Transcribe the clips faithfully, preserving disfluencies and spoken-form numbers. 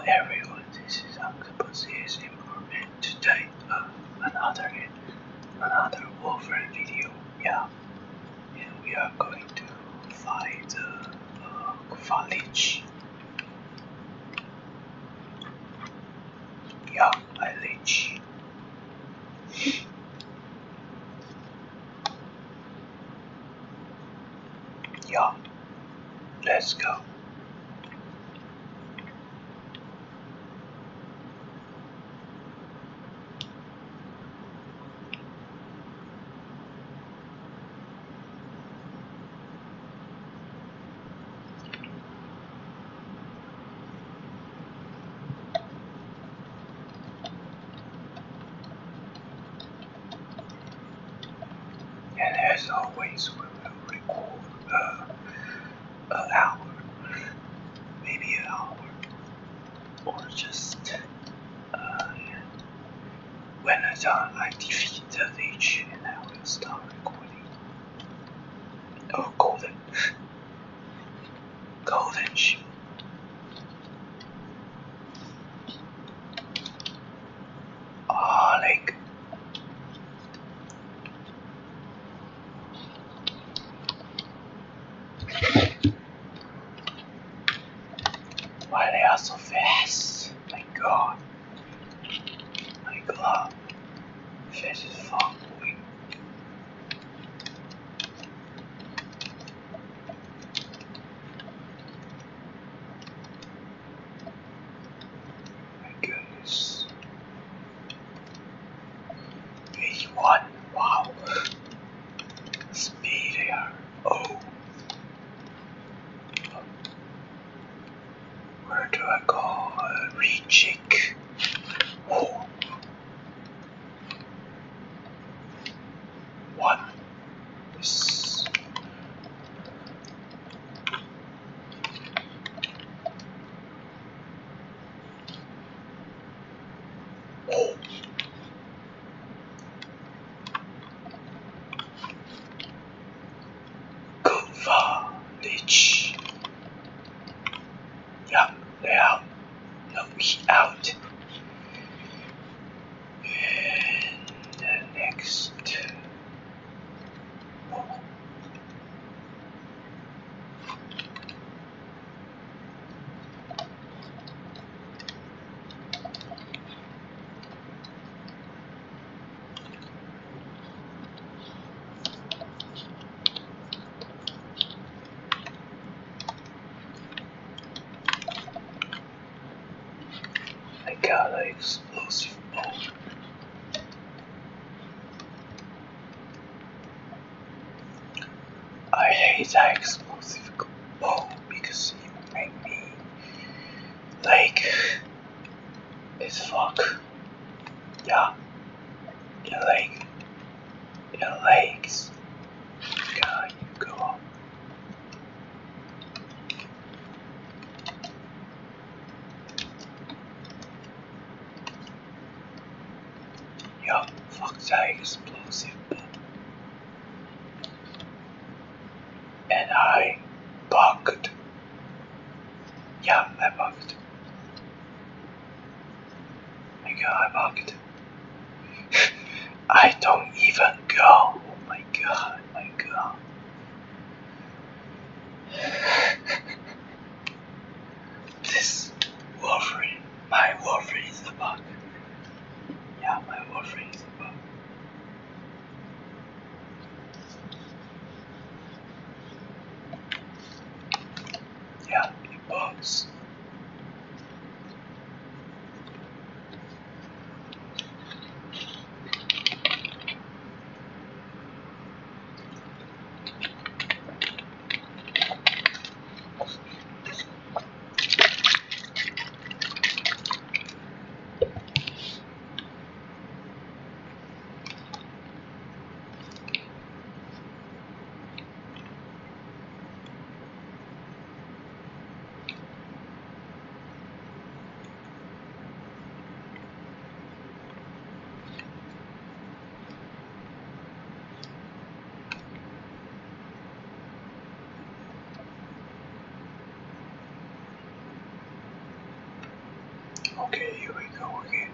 everyone, this is Octopus A S M R, and today uh, another another warframe video. Yeah, and we are going to fight the uh, kuva LICH. Yeah, I LICH. Yeah, let's go. And as always, we will record uh, an hour, maybe an hour, or just uh, when I done, I defeat the LICH, and I will start recording. Oh, golden, golden ship. Ah, like. Why they are so fast? My god. My god. Fast as fuck, boy. My goodness. eighty-one. Wow. Speed here. Oh. Where do I go? Uh, recheck. Oh. What? This. Oh. Kuva LICH. Yeah, they're out. No, he out. And the next. Oh. I got an explosive bomb. I hate that explosive bomb because it make me like it's fuck. Yeah, your leg, your legs. God, you go up. Yeah, fuck that explosive bomb. And I bugged. Yeah, I bugged. My god, I bugged. I don't even go. Oh my god, my god. This warframe, my warframe is a bug. Yeah, my warframe is a bug. Yeah, it bugs. Okay, here we go again.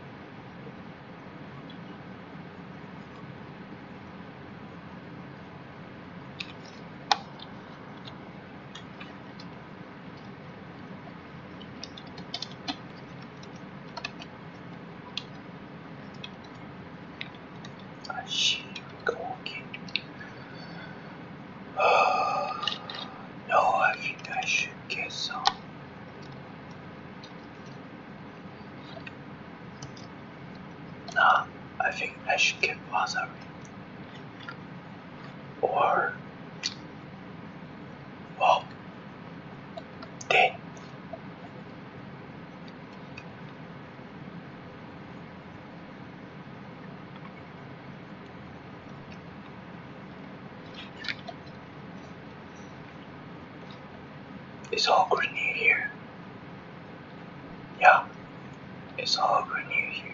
I see, here we go again. Uh, no, I think I should get some. Nah, I think I should get wasabi. Or, well, then. It's all green here. Yeah, it's all green here.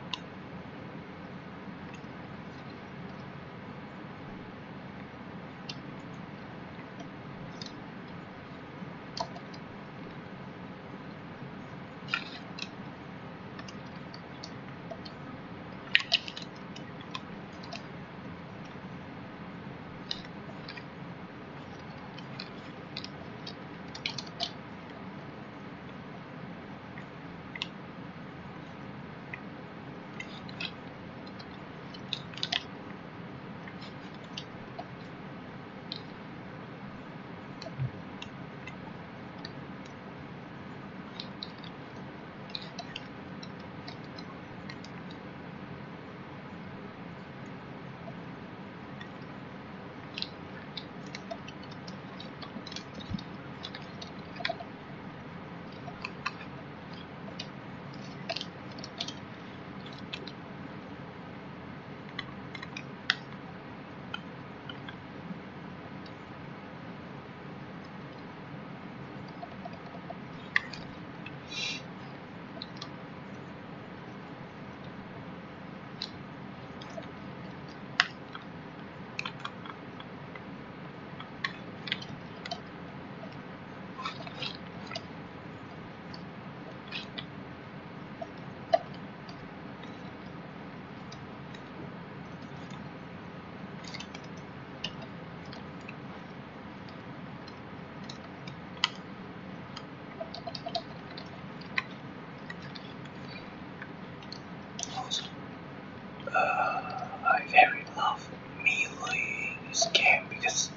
Uh, I very love melee in this game because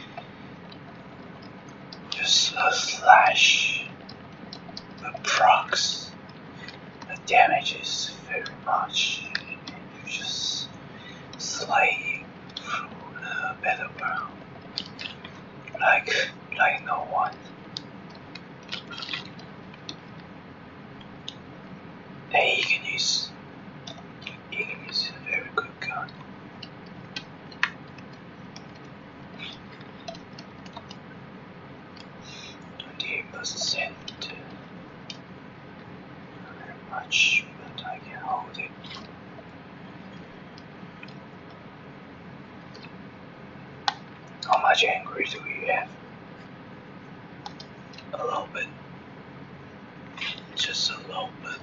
just a slash the procs the damage is very much and you just slay through the battleground like like no one. The Egan is Egan is a very good gun. Twenty-eight percent, not very much, but I can hold it. How much angry do we have? A little bit, just a little bit.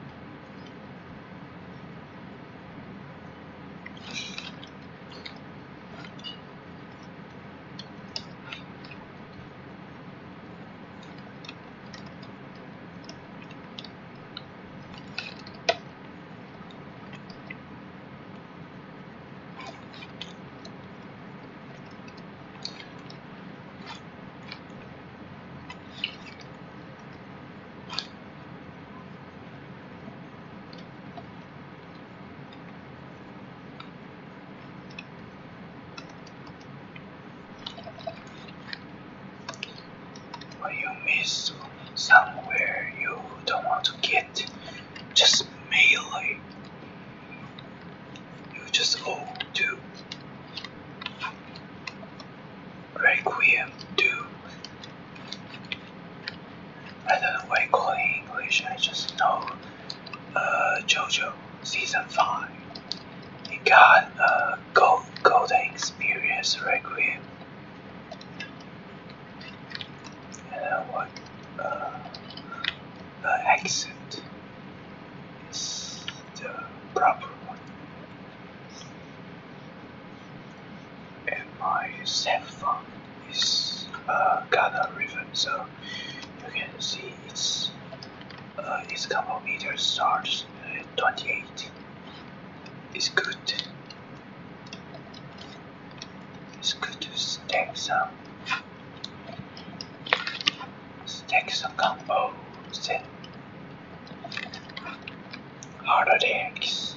When you miss somewhere you don't want to get, just melee. You just go to Requiem do. I don't know why I call it in English, I just know uh, JoJo season five. It got uh, gold, golden experience Requiem. And then what? Uh, uh, accent. So you can see its uh, its combo meter starts at twenty-eight. It's good. It's good to stack some stack some combos and heart attacks.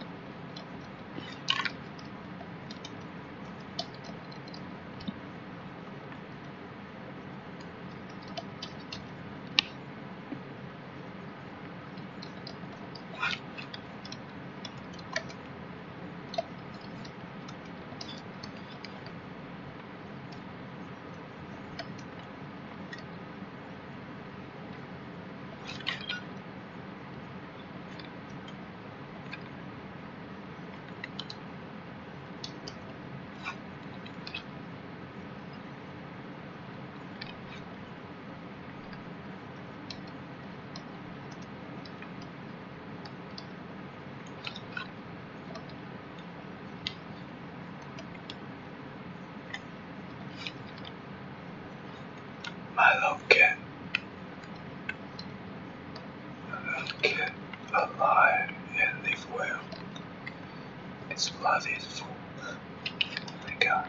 My love cat. My love cat alive and live well. Its blood is full. Oh my god.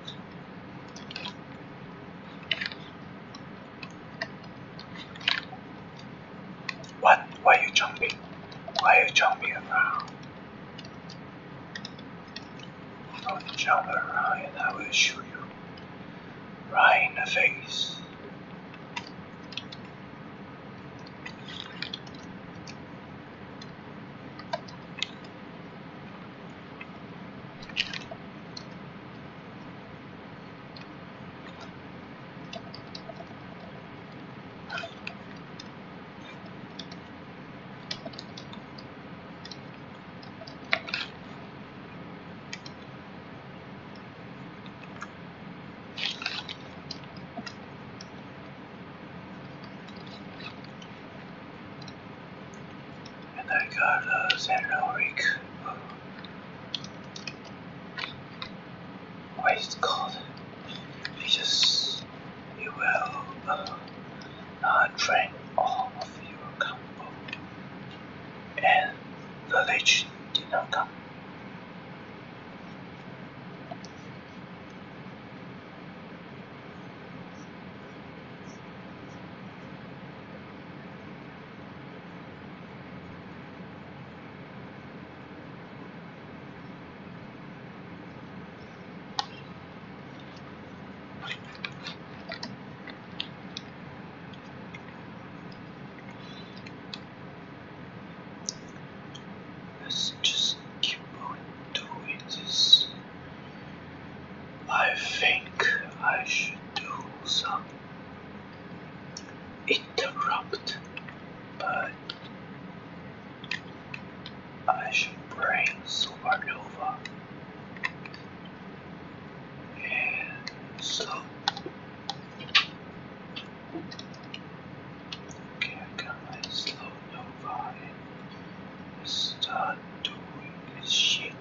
What? Why are you jumping? Why are you jumping around? Don't jump around and I will shoot you right in the face. I got a generic, uh, what is it called? You just, you will uh, not drain all of your combo, and the lich did not come. Let's just keep on doing this. I think I should do some interrupt, but I should bring supernova and slow. Okay, I got my slow nova and start doing this shit.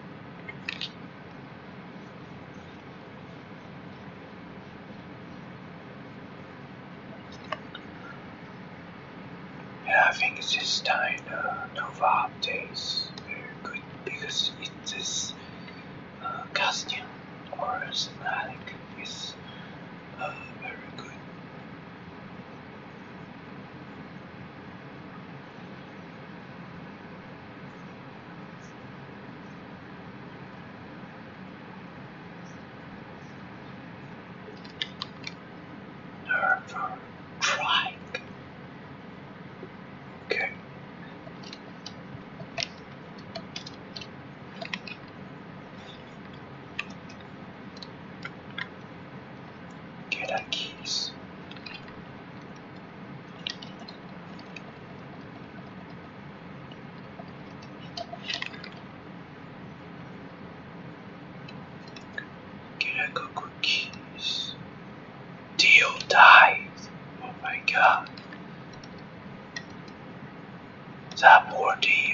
Yeah, I think this time the Nova update is very good because it is uh, costume or cinematic is uh, very good. Nerve trike. Okay. Get our keys. Get a good cookies. Deal died. Oh my god. That poor deal.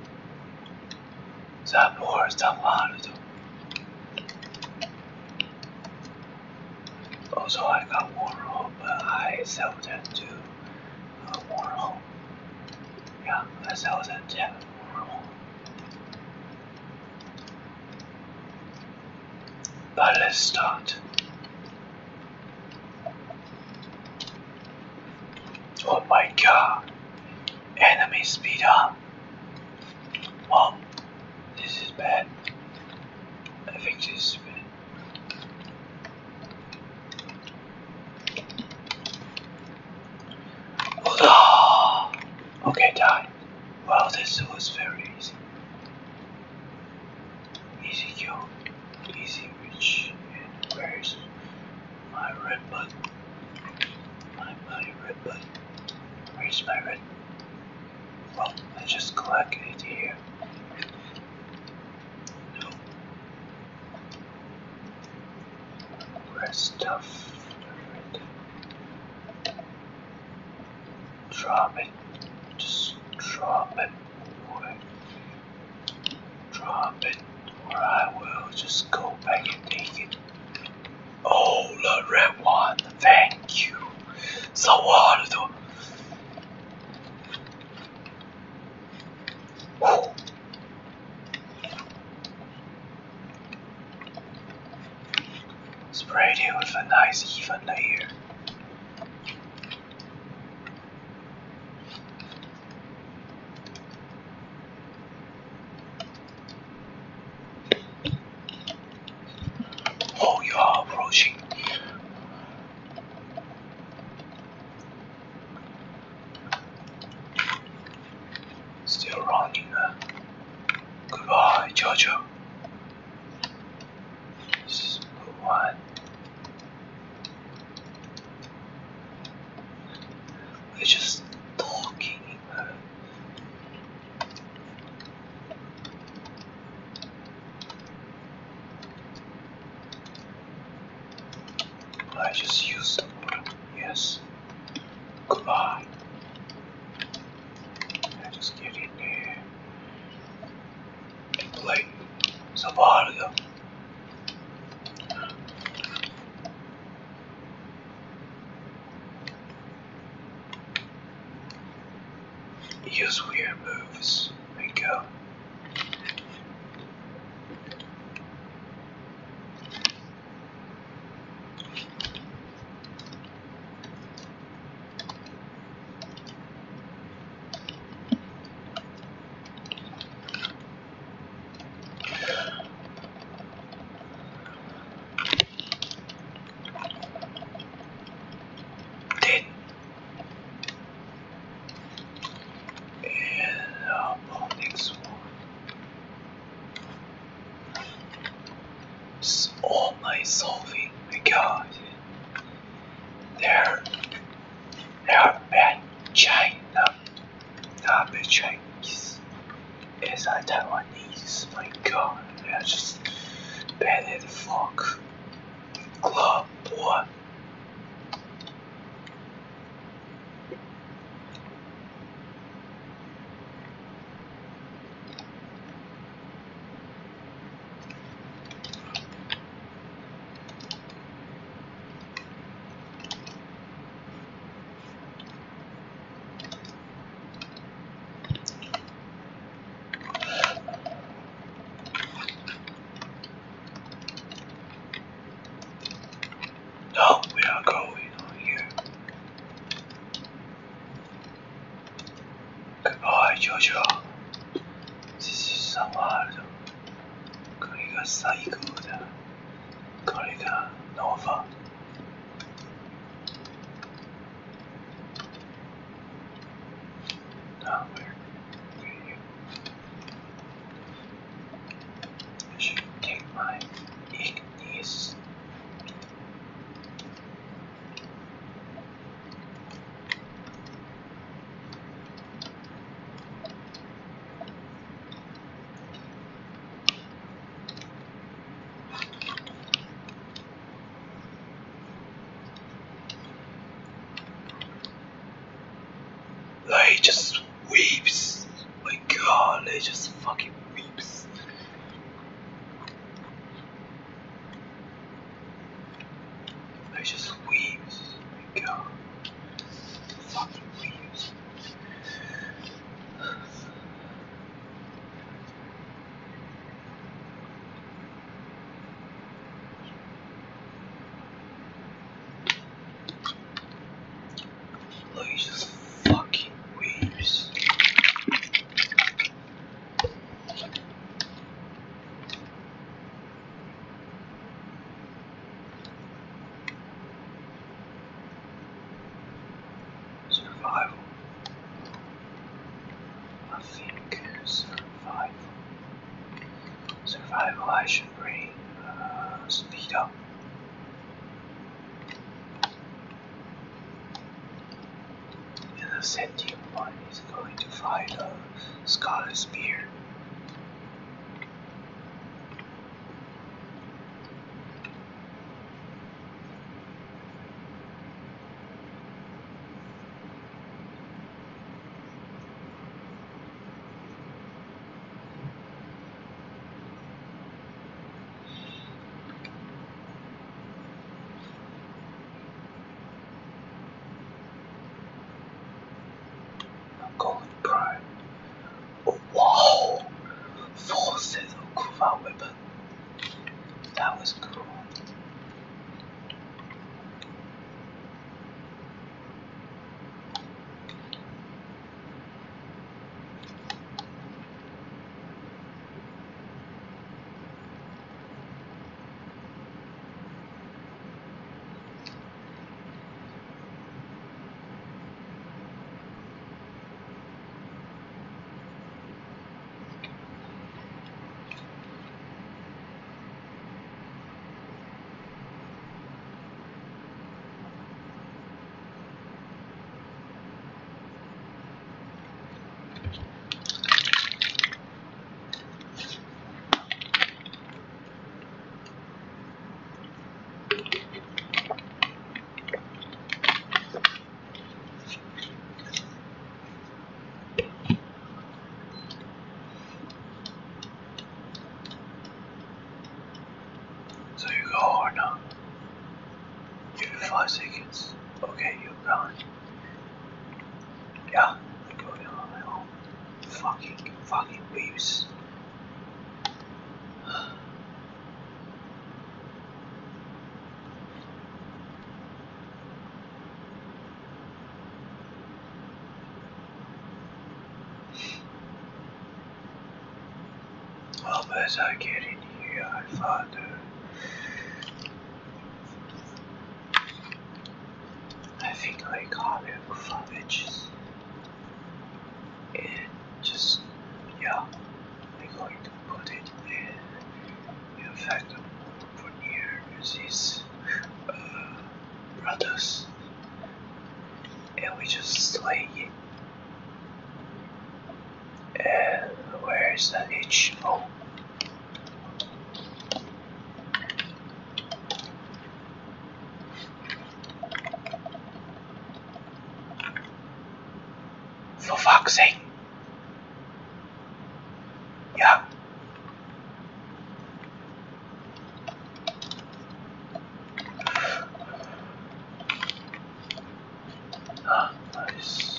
That poor Zamardo. Also, I got one roll. Oh, but I sell that to a warhol. Yeah, I sell that to a warhol. But let's start. Oh my god. Enemy speed up. Oh, this is bad. I think this is bad. Oh, okay, die. Well, this was very easy. Easy kill. Easy reach. And where's my red button? My, my red button. Where's my red? Well, I just collect it here. No. Red stuff. Red. Drop it. Just drop it. Or drop it. Or I will just go back and take it. Oh, the red one. Thank you. So hard though. Sprayed it with a nice even layer. Oh, you are approaching. Still running. Uh. Goodbye, Jojo. This is one. We're just talking. Uh. I just used the water. Yes. Goodbye. I just get in there and play some audio. Use weird moves. There you go. All my solving, my god. They're, they're bad China, not bad Chinese. It's not Taiwanese, my god. They're just bad at the fuck. Club, what? No, we are going on here. Goodbye, Jojo. This is someone. これが最高だ。これがノーバ。Now where? Where I should take my ignis. They just weeps. My god, they just fucking weeps. They just weeps. My I should bring uh, speed up. And the sentient one is going to fight a Scarlet Spear. Golden Prime. Oh, wow! Full set of kuva weapon. That was cool. So you go or not? Give you five seconds. Okay, you're gone. Yeah, I'm going on my own. Fucking, fucking waves. Well, as I get in here, I found uh, I think I call it kuva LICHES. And just, yeah, I'm going to put it in, in fact, for near these uh, brothers. And we just slay it. And where is the LICH? Oh. For fuck's sake. Yeah. Ah, nice.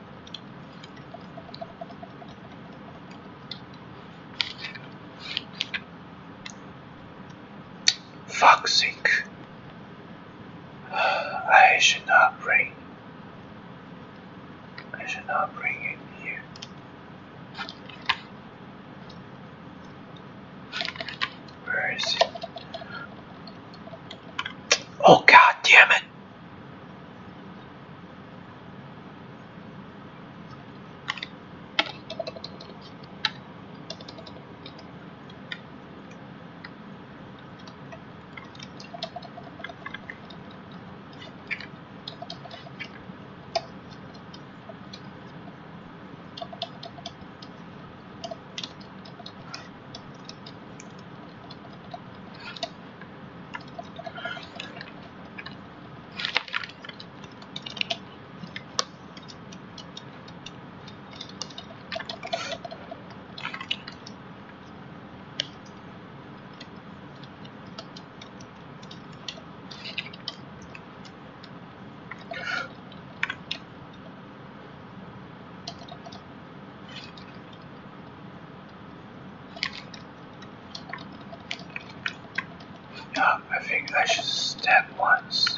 Fuck's sake. I should not bring. I should not bring it here. Where is it? Oh, god damn it! Yeah, I think I should stab once.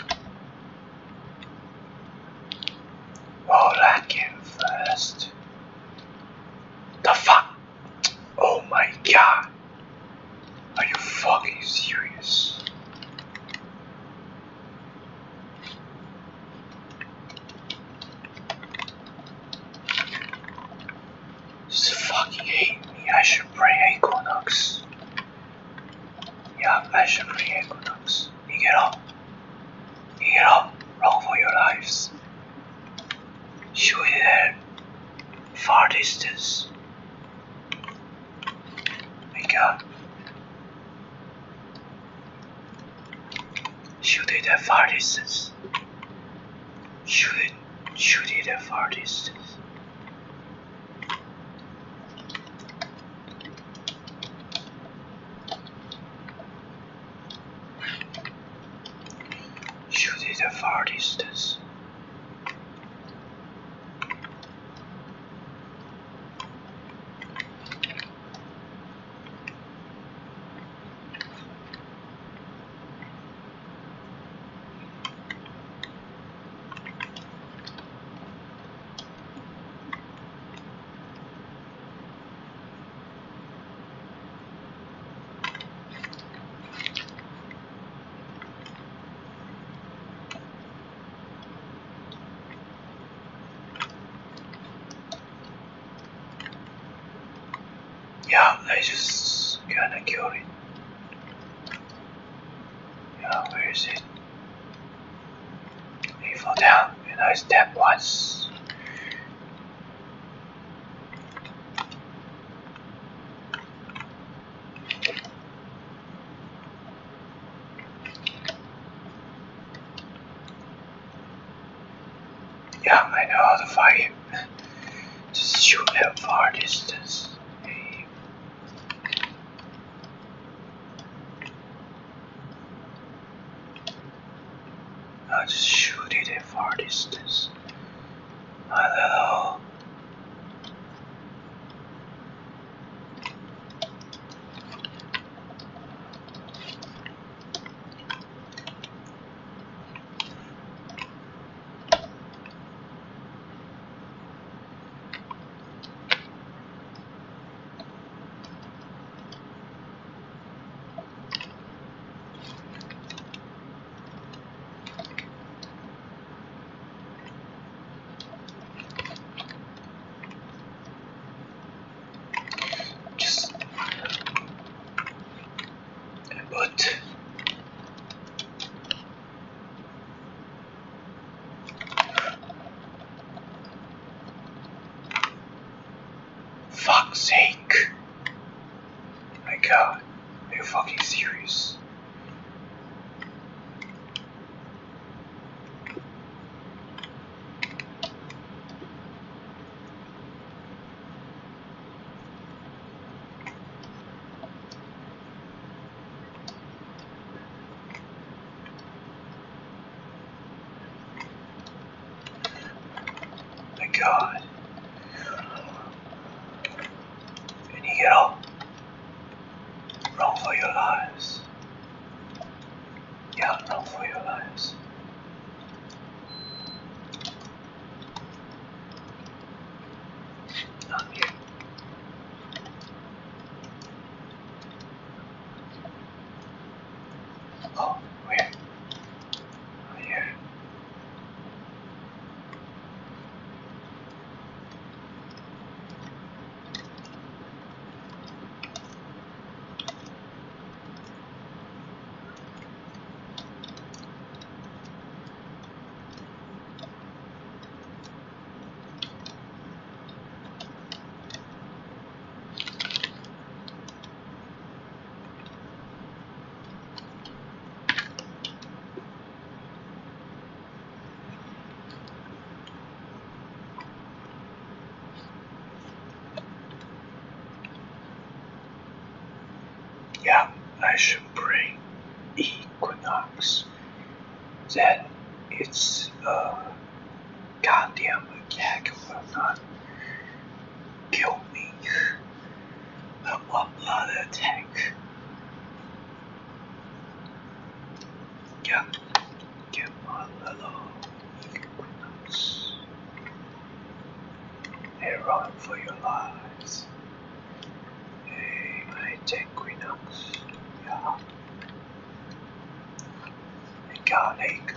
Oh, that came fast. The fuck? Oh my god. Are you fucking serious? Just fucking hate me. I should bring Equinox. Yeah, I should bring Equinox. You get up. You get up. Run for your lives. Shoot it at far distance. Wake up. Shoot it at far distance. Shoot it. Shoot it at far distance. Shoot it at far distance. Yeah, I just kinda killed it. Yeah, where is it? He fell down and I stepped once. Yeah, I know how to fight him. Just shoot at far distance. Hey. I'll just shoot it at far distance. My little. Just put fuck's sake. My god, are you fucking serious? My god. And you get up. Run for your lives. Yeah, run for your lives. Not here. Oh, where? Oh, here. Yeah, I should bring Equinox. Then it's uh goddamn attack will not kill me. A one blood attack. Yeah, get my little Equinox. Hey, run for your lives. Hey, I take Equinox. Yeah. Mechanic.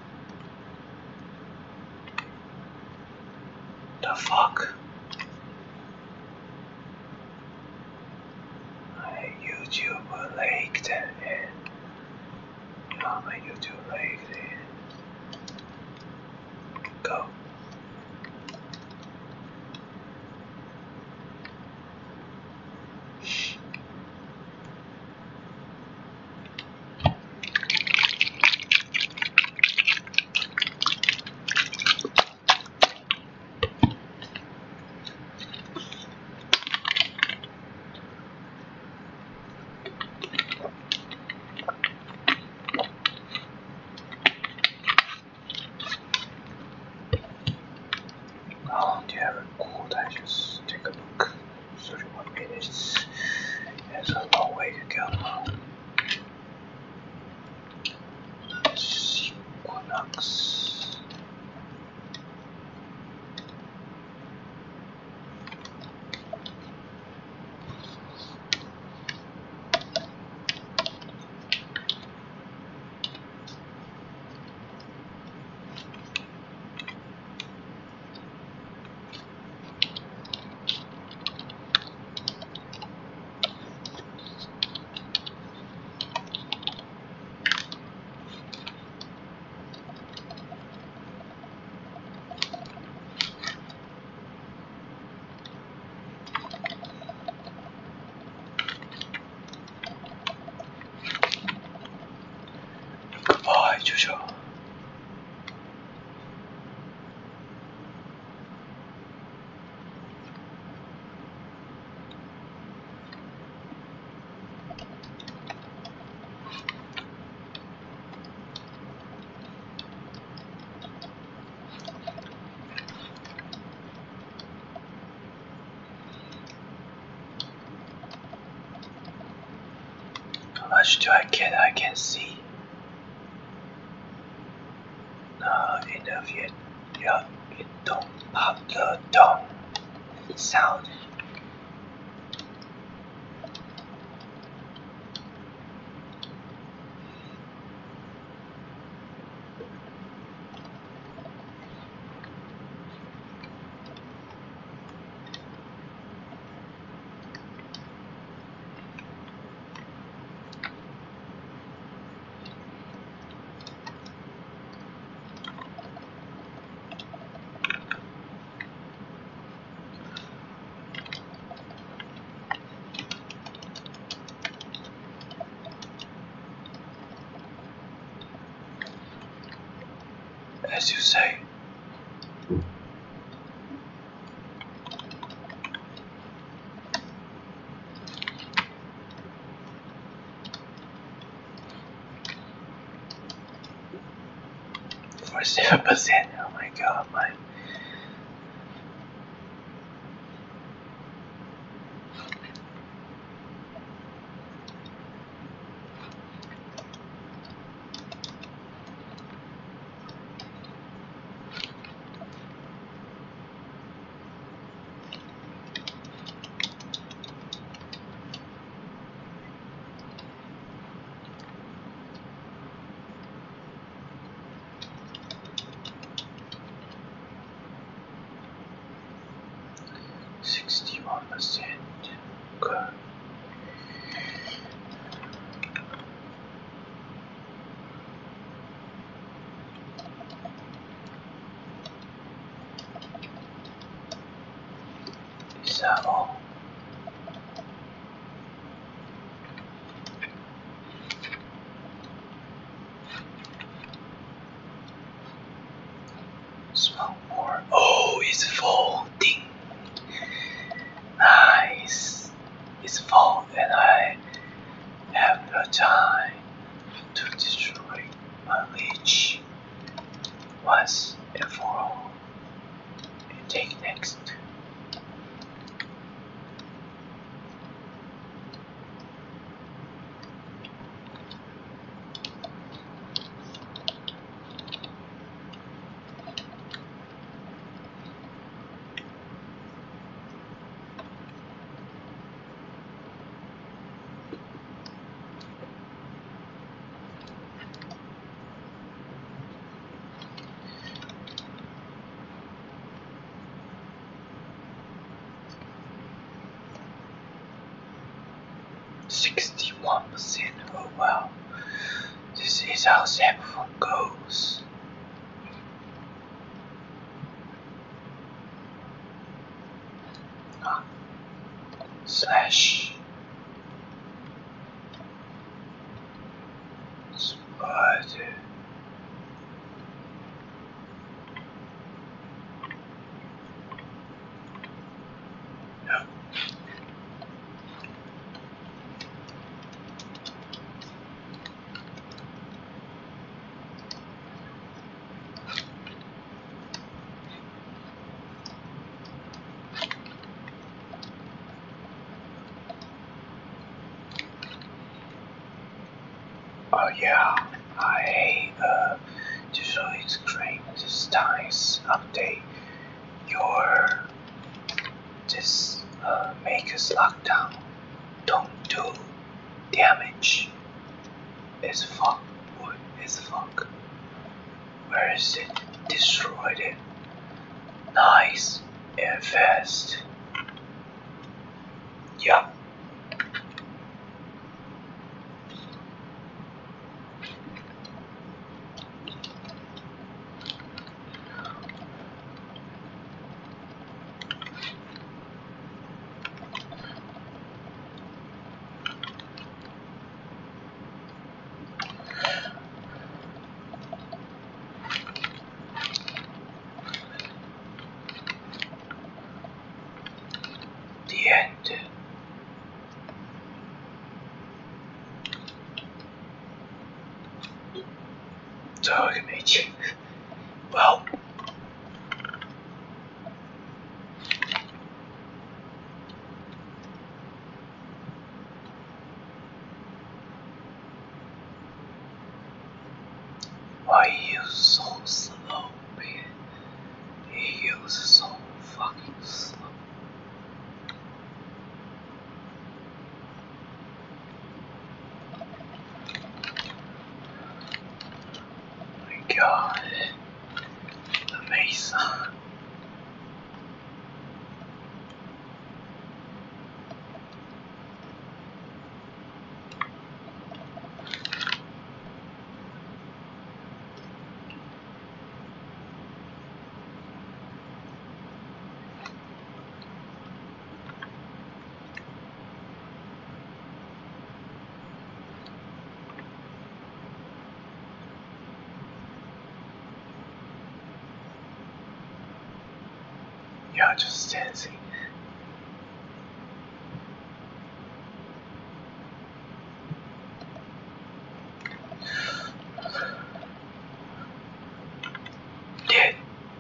The fuck? I YouTube leaked and on my YouTube lately. Go. Oh, do you have a quote? I just take a look. thirty-one minutes. That's a long way to go. Equinox. Goodbye, Jojo. How much do I get? I can see. Not enough yet. Yeah, it don't pop the dong sound. As you say. Forty-seven percent. Oh my god, my. Sixty-one percent. Good. Is that all? Small more. Oh, it's folding. Nice. It's full, and I have the time to destroy my leech once and for all. And take next. sixty-one percent. Oh wow, this This is how Saxophone goes. Ah. Slash. Spot. No. Oh yeah, I uh usually screen this times update your this uh make us lockdown. Don't do damage. It's fuck. What is fuck? Where is it? Destroyed it. Nice and fast. Yup. The end.最后一个没钱。Well. Why are you so slow, man? He is so fucking slow. Oh my god. Amazing. Yeah, just dancing. Dead.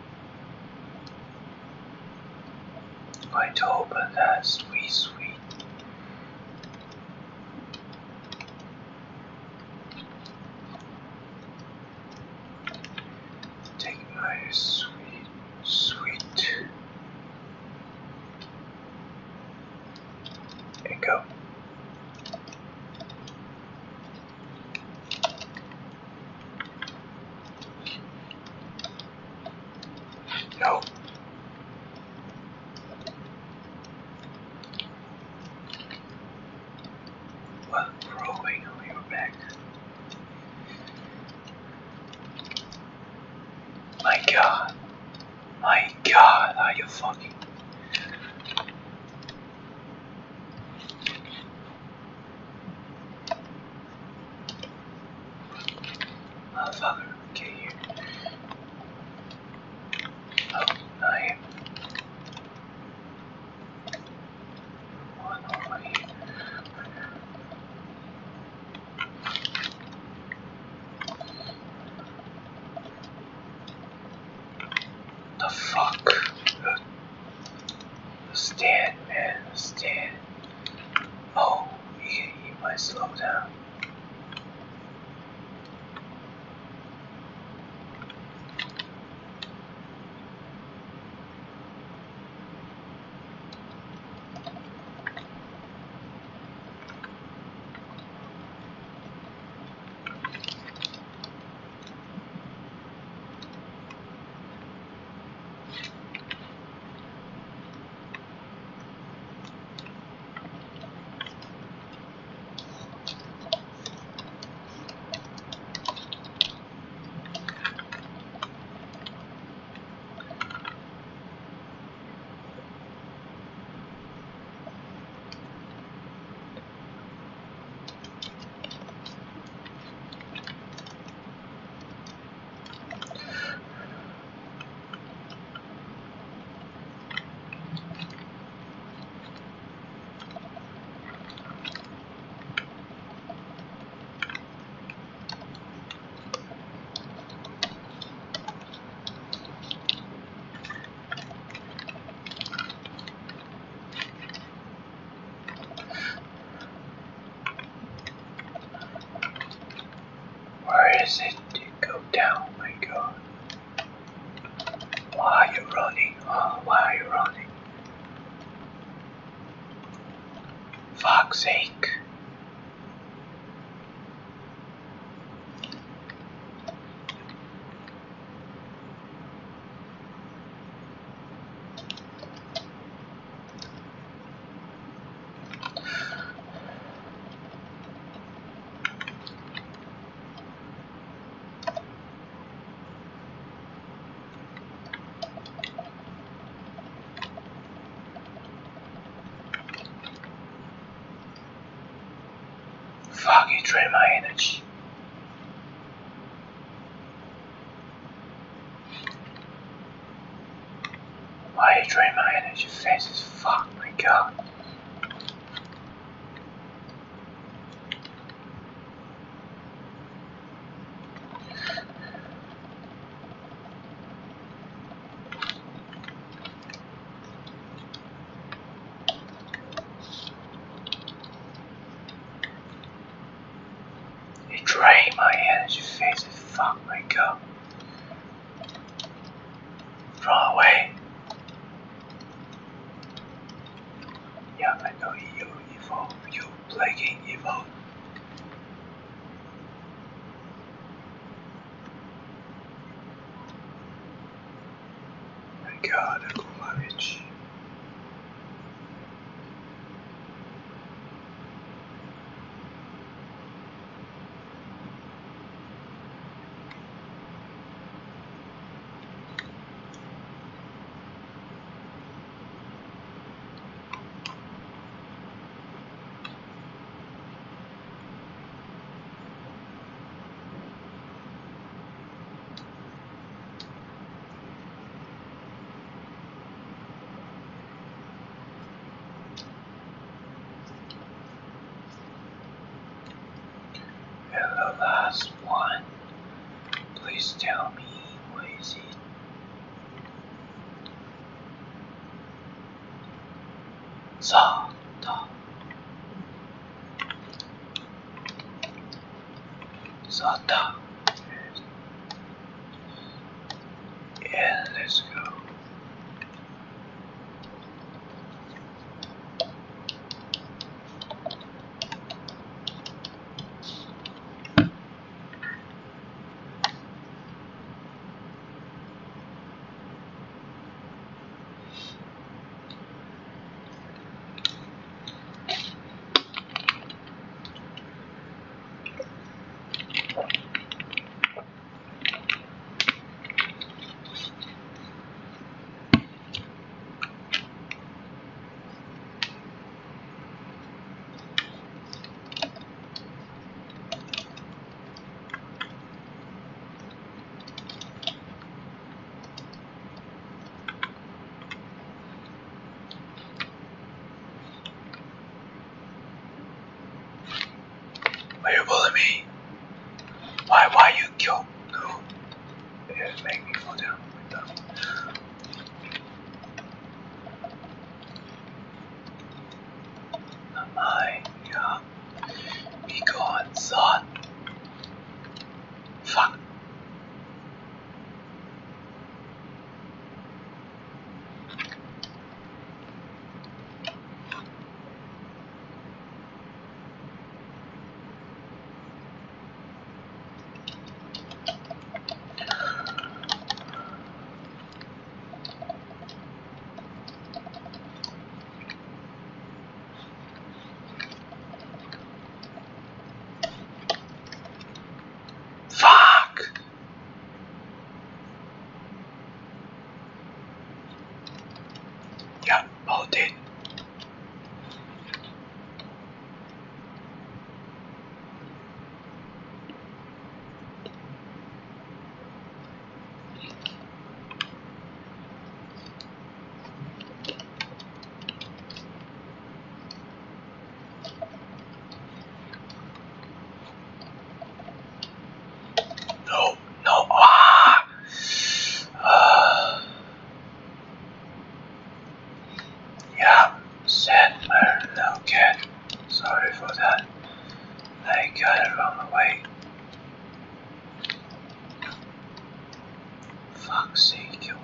Going to open that sweet, sweet. Take my sweet, sweet. And go. No. What growing on your back? My god. My god, are you fucking... Motherfucker, get here. Oh, I am. One over here. The fuck? Stand, man, stand. Oh, he, he might slow down. Fuck's sake. Fuck, it drained my energy. Why it drained my energy fast as fuck, my god. It drained my energy fast as fuck, my god. Run away. Yeah, I know you evil, you plaguing evil. My god, the kuva bitch. And the last one, please tell me, what is it? Zata. Zata. And let's go. Why you bullying me? Why, why you kill? No. It make me fall down. No. Not mine. Yeah. Be gone, son. Fuck. Fuck! Yeah, hold it. No, no, ah! Uh, yeah, sad murder, okay. Sorry for that. I got it wrong way. Fuck's sake, you.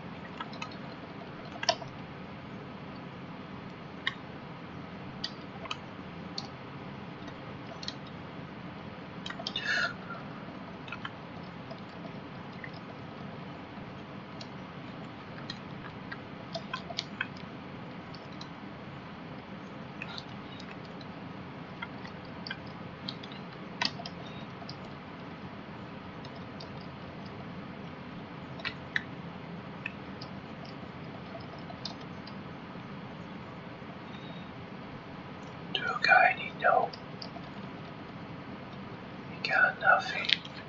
nothing.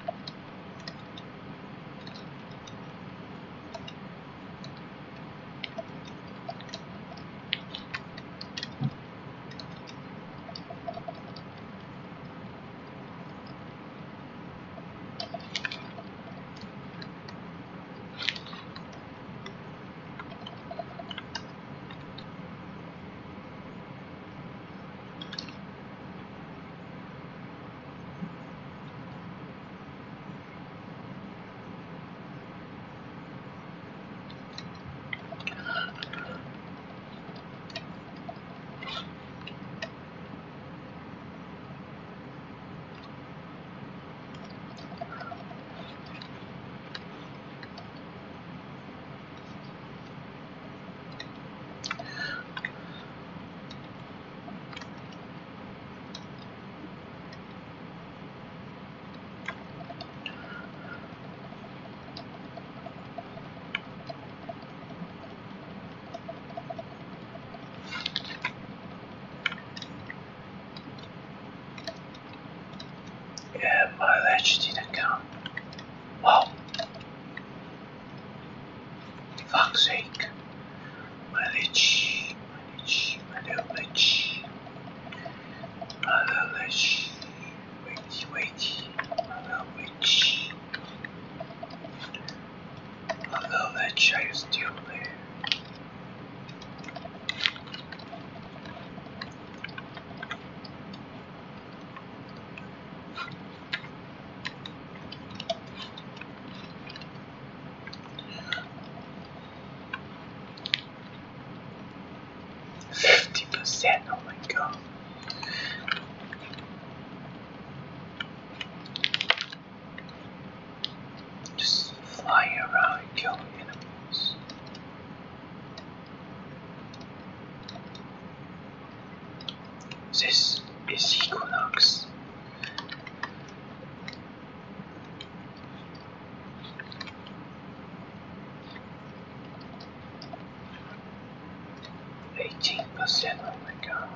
Yeah, my ledge didn't count. Wow. Fuck's sake. My lich, my lich, my little lich. My little lich. Wait, wait. My little lich. My little lich, are you still there? fifty percent, oh my god. Just flying around and killing animals. This is Equinox. eighteen percent, oh my god.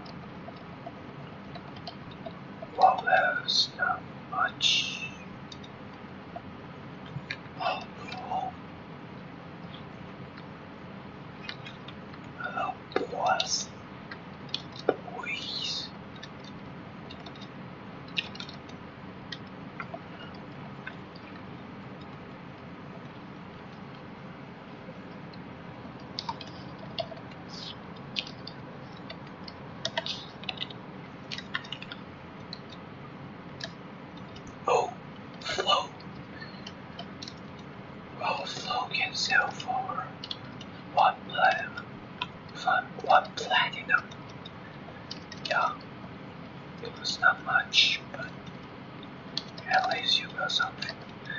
Wow, that's not much. Oh no. Hello, boss. Boys. Oh, flow. Oh, flow can sell for one platinum. Fun, one platinum. Yeah, it was not much, but at least you got something.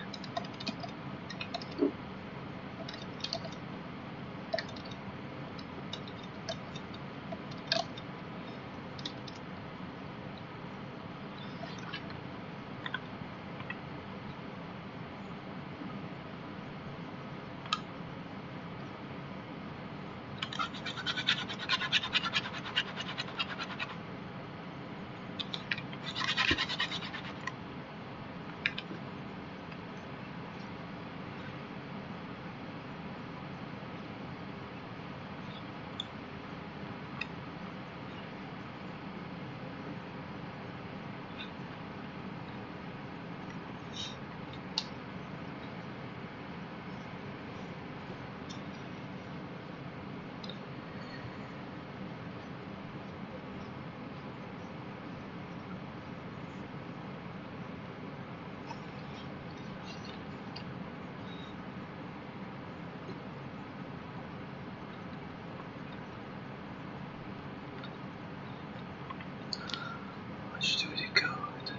Much to the code.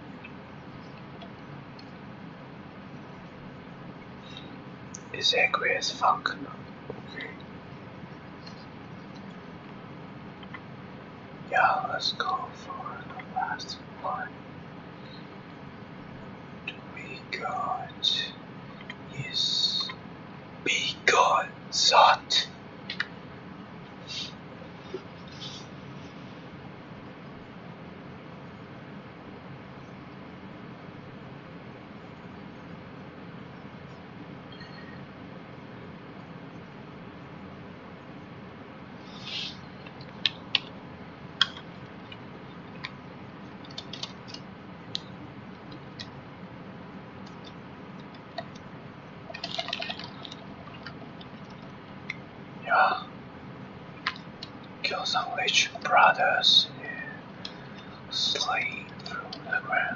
It's angry as fuck. Okay. Yeah, let's go for the last one. We got is be gone, Zot. kill some Lich brothers and slay through the ground.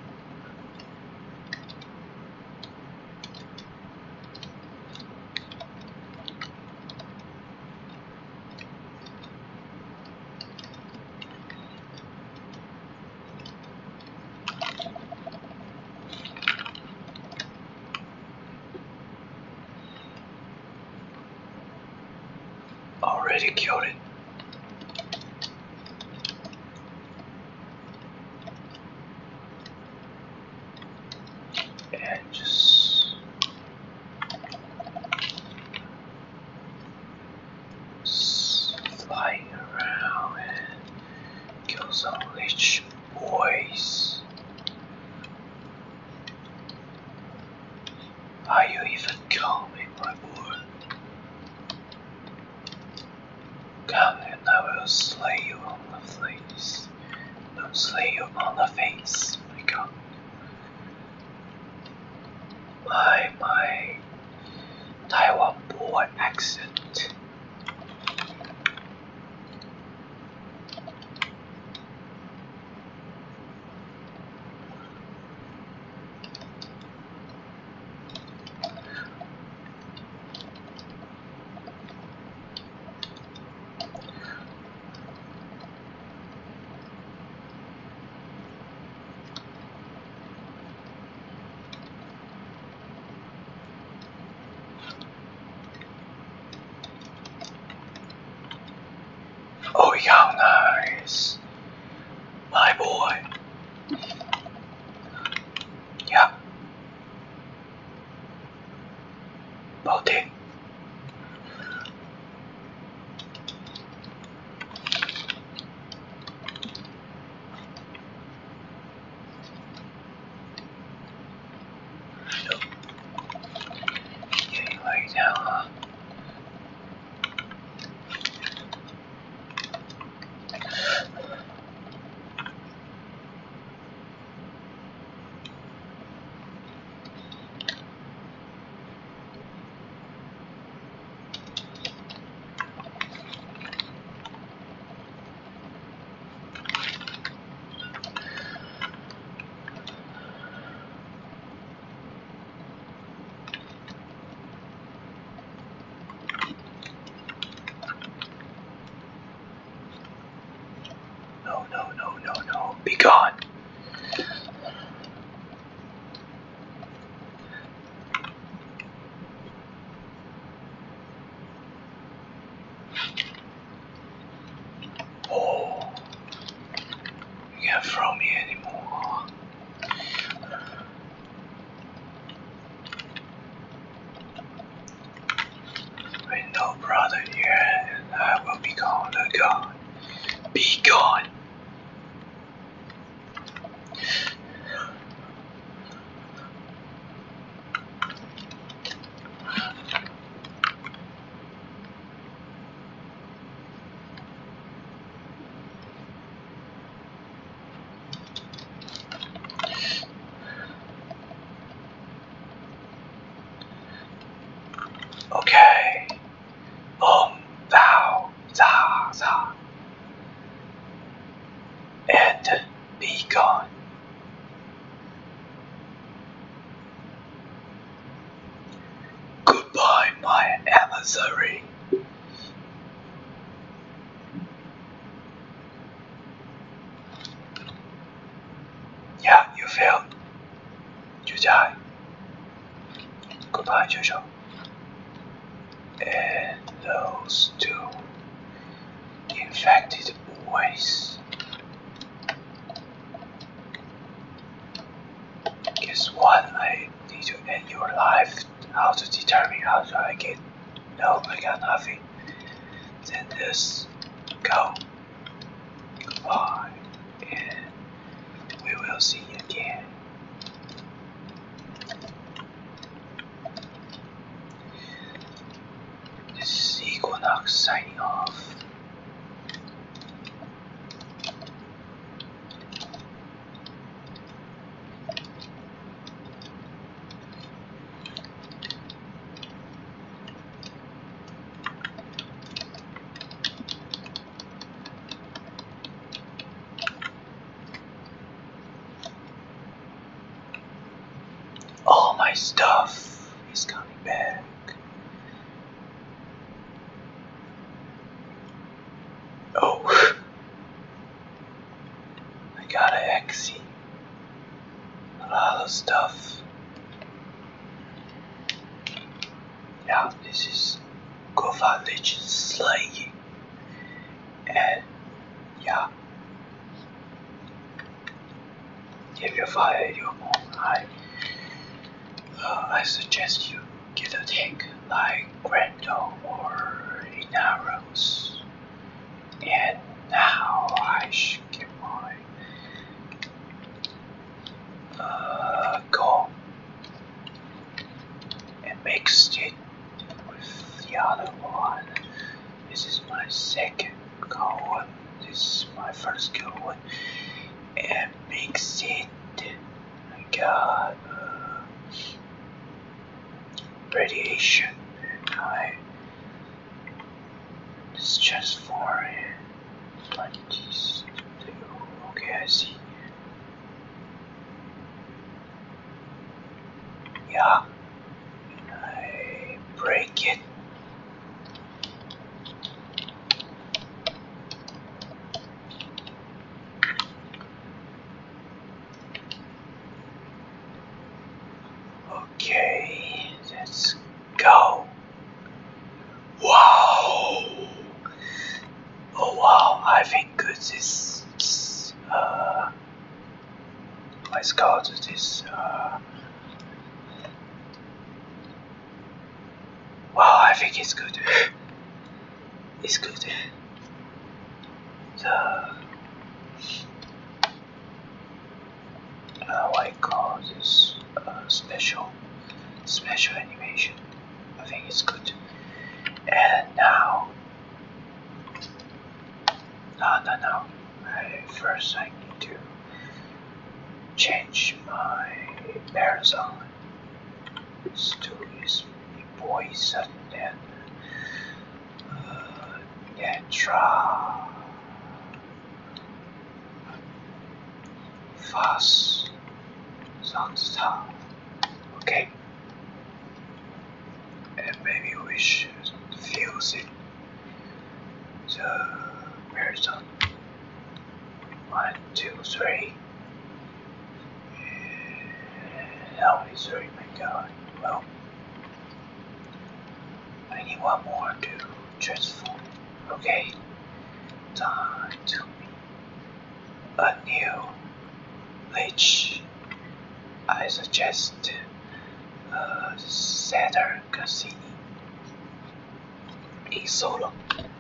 Already killed it. And just flying around and kill some Lich boys. Are you even coming, my boy? Come and I will slay you on the face. I'll slay you on the face, my god. My, my Taiwan boy accent. Oh yeah, nice. My boy. Yeah. About it. Getting late now, huh? No, no, no, no, no. Be gone. Oh, you can't throw me anymore. With no brother here, and I will be called a god. Be gone. Okay. Boom, thou, za, za. And be gone. Goodbye, my emissary. Yeah, you failed. You die. Goodbye, Jojo. And those two infected boys. Guess what? I need to end your life. How to determine how do I get? No, I got nothing. Then this go. Goodbye. And we will see again. This is Equinox signing off. stuff is coming back. Oh, I gotta exit. A lot of stuff. Yeah, this is kuva LICHES slaying. And yeah, if you find your own, I, uh, I suggest you get a tank like Grando or Inaros. And now I should get my uh, gold and mix it with the other one. This is my second gold one. This is my first gold one. And mix it. I got uh, radiation. And I just transform it like these two. Okay, I see. Yeah. I break it. Okay, let's go. Wow! Oh wow, I think this is uh let's go to this uh wow, I think it's good. It's good. The uh, what I call this uh, special special animation. I think it's good. And now, no, no, no. I, first, I need to change my parasol. This to is poison and uh, Netra fast Sunsta. Okay. And maybe we should fuse it to parasol. One, two, three. How many three? My god. Well, I need one more to transform. Okay. Time to be a new LICH. I suggest uh, Saturn Cassini in solo.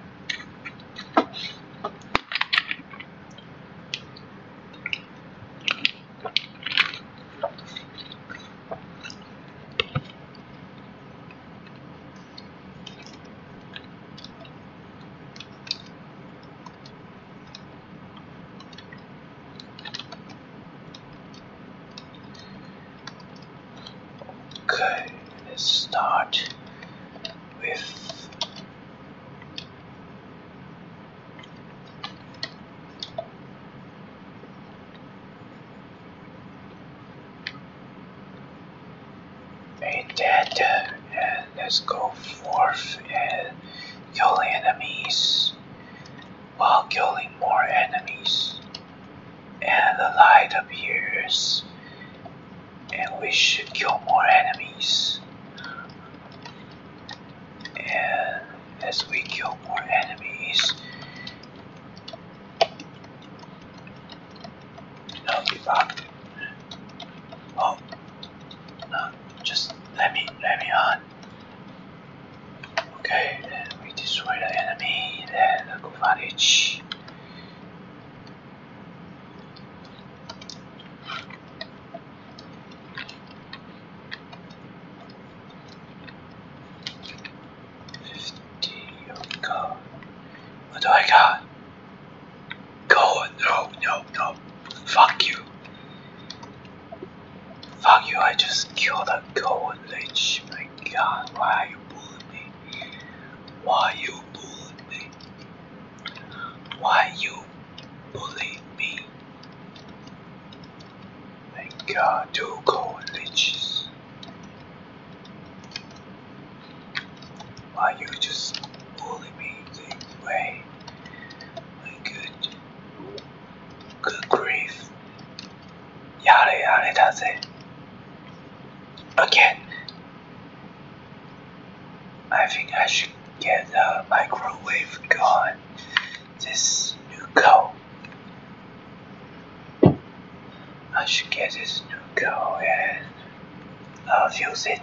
Okay, let's start with made that and let's go forth and kill enemies while killing more enemies. And the light appears and we should kill more enemies. And as we kill more enemies, no, give up. Oh, no, just let me, let me on. Okay, then we destroy the enemy, then the kuva LICH. Go. What do I got? Go. No, no, no. Fuck you. Fuck you, I just killed a gold LICH. My god, why are you bullying me? Why you bullying me? Why you bullying me? My god, two gold LICHES. just pulling me the way. My good, good grief. Yada yada does it. Again. I think I should get a microwave gun. This new go. I should get this new go and uh, fuse it.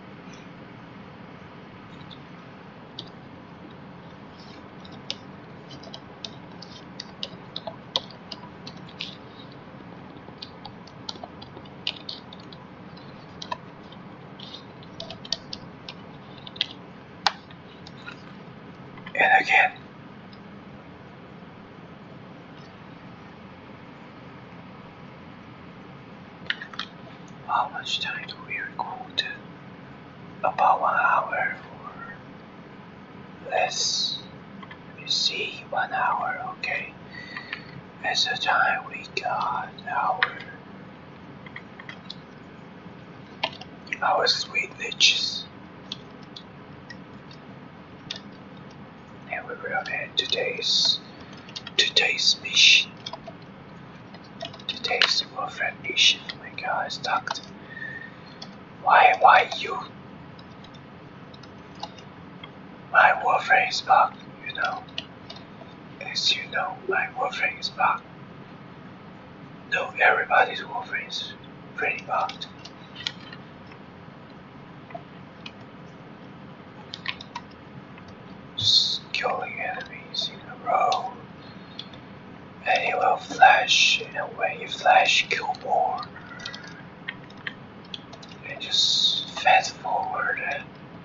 And again. How much time do we record? About one hour or less. Let me see, one hour, okay. That's the time we got our our sweet liches. And we will end today's today's mission. Today's warframe mission. Oh my god, it's stuck. Why why you my warframe is bugged, you know. As you know, my warframe is bugged. No, everybody's warframe is pretty bugged. Just killing enemies in a row. And it will flash, and when you flash, kill more. And just fast forward and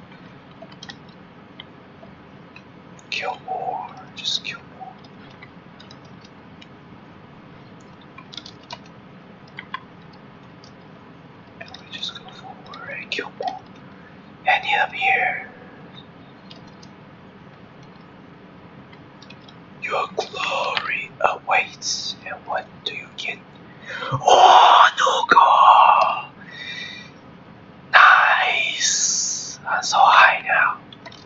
kill more, just kill more. And we just go forward and kill more. And up here. Your glory awaits, and what do you get? Oh, no go! Nice! I'm so high now.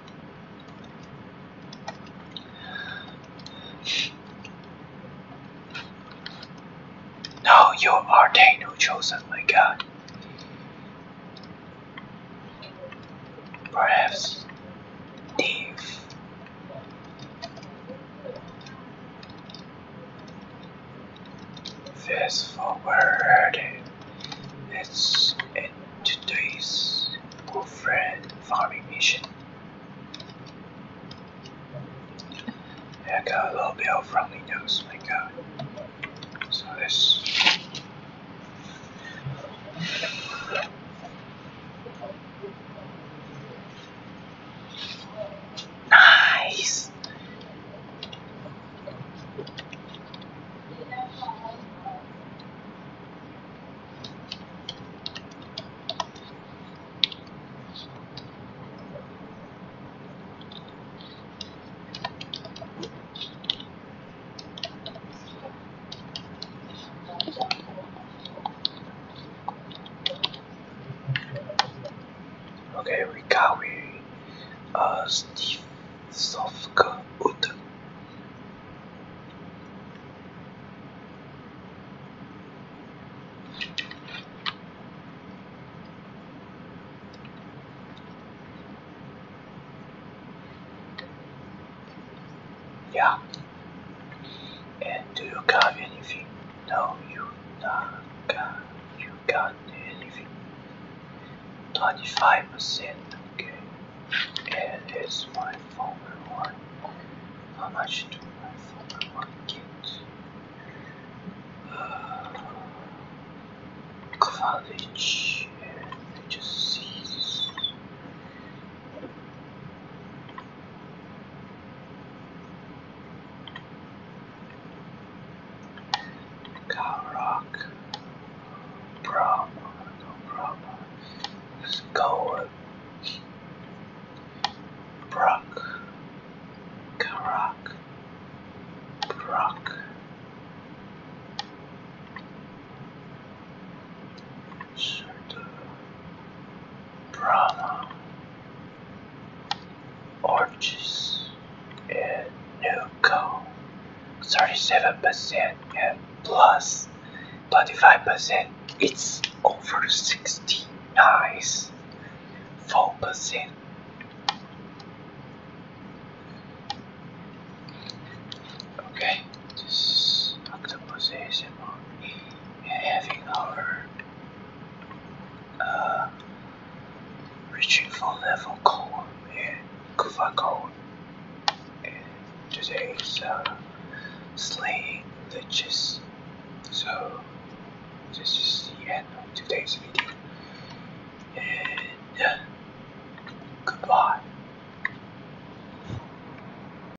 No, you are Dano chosen, my god. Perhaps Eve. Fast forward. Let's end today's warframe farming mission. I got a little bit of friendly nose, my god. So this. Nice. Okay, we got we uh Steve Sofka Ut. Yeah. And do you got anything? No, you not got you got anything. Twenty-five percent, okay. And it's my former one. How much do my former one get? Uh college, and we just see this. Rock, problem, no problem. Let's go. Brock, Karak, Brock. Certain Brahma or thirty-seven percent and plus twenty-five percent. It's over sixty. Nice. four percent. Okay, this octopus A S M R having our uh, reaching for level code and kuva code, and today's uh, slaying liches. So this is the end of today's video, and uh, goodbye.